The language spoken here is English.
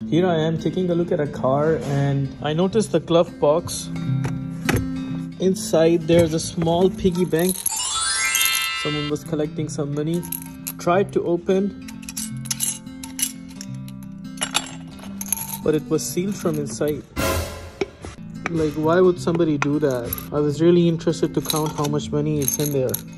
Here I am taking a look at a car and I noticed the glove box. Inside there's a small piggy bank. Someone was collecting some money. Tried to open, but it was sealed from inside. Like, why would somebody do that? I was really interested to count how much money is in there.